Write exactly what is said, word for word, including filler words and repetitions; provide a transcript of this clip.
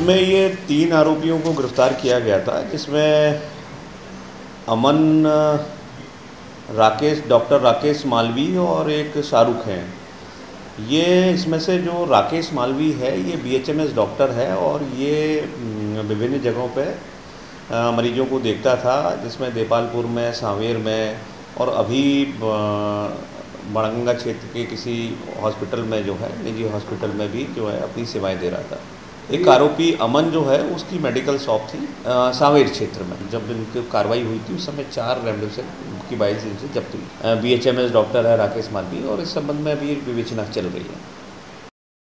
में ये तीन आरोपियों को गिरफ्तार किया गया था, जिसमें अमन, राकेश, डॉक्टर राकेश मालवी और एक शाहरुख हैं। ये इसमें से जो राकेश मालवी है ये B H M S doctor है और ये विभिन्न जगहों पे मरीजों को देखता था, जिसमें देपालपुर में, सांवेर में और अभी बड़गंगा क्षेत्र के किसी हॉस्पिटल में जो है, निजी हॉस्पिटल में भी जो है अपनी सेवाएं दे रहा था। एक आरोपी अमन जो है उसकी मेडिकल शॉप थी सांवेर क्षेत्र में। जब इनकी कार्रवाई हुई थी उस समय चार रेमडेसिविर की बाईस दिन से जब्त हुई। B H M S doctor है राकेश मालवी और इस संबंध में अभी विवेचना चल रही है।